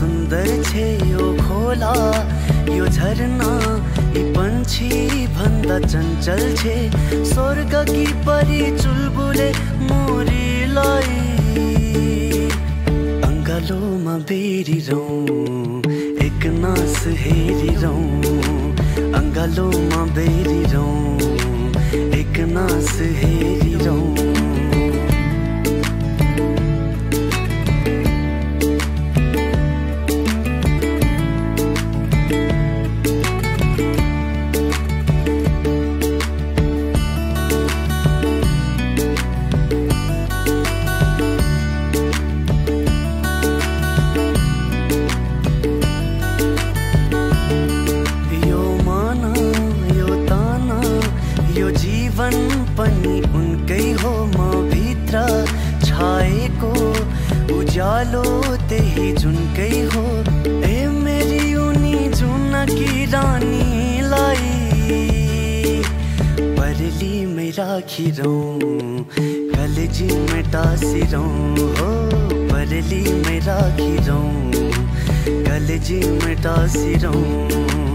सुन्दर छे यो खोला यो झरना यी पंछी भन्दा चञ्चल छे स्वर्ग की परी चुलबुले मोरीलाई अंगालोमा बेरिरौं एक नास हेरिरौं अंगालोमा बेरिरौं एक नास हेरिरौं जीवन पनि उनकै हो म भित्र छाएको उज्यालो त्यही जुनकै हो ए मेरी उनी जुनकी रानीलाई परलीमै राखिरौं कलेजीमै टाँसिरौं हो परलीमै राखिरौं कलेजीमै टाँसिरौं